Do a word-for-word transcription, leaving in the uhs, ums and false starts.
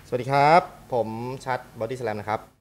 สวัสดีครับผมชัดบอดี้สแลมนะครับ